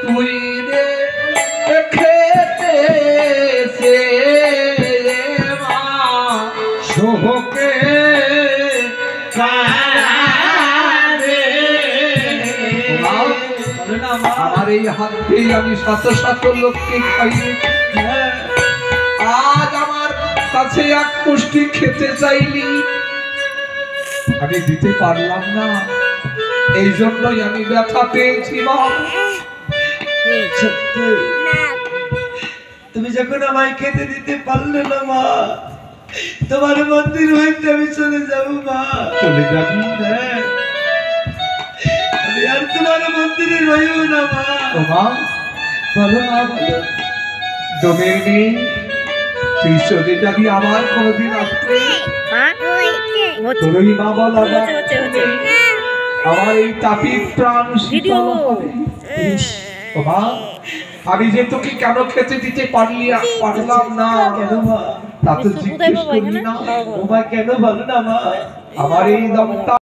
তুই রে খেতে সে মা শোকে আমার এই হাত দিয়ে আমি শত শত লোককে খাইয়ে আজ আমার কাছে এক মুষ্টি খেতে চাইলি, আমি দিতে পারলাম না, এই জন্যই আমি ব্যথা পেয়েছি। মা তুমি যখন আমায় খেতে দিতে পারলে না মা, তোমার মন্দির হইতে আমি চলে যাব মা। চলে যাবি? আমি আর তোমার মন্দিরে রইব না মা। মা বলো, মা বলো, দমের নেই তুই চলে যাবি, আমার কোনদিন আসবে তোরই মা বল আমার এই তাপি প্রাণ শীতল হবে। মা আমি যে তোকে কেন খেতে দিতে পারলাম না, কেন মা? তা তো জিজ্ঞেস করলি না। তোমায় কেন ভালো না মা? আমার এই দমটা